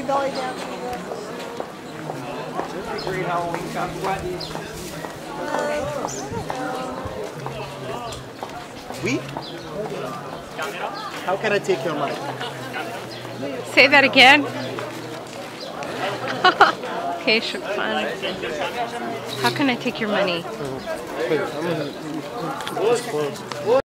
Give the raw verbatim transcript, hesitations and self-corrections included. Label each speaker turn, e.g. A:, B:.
A: belly belly down.
B: Great Halloween costume.
C: Oui? How can I take your money?
D: Say that again. Okay, should fun. How can I take your money?
C: Wait, I'm gonna. It's closed.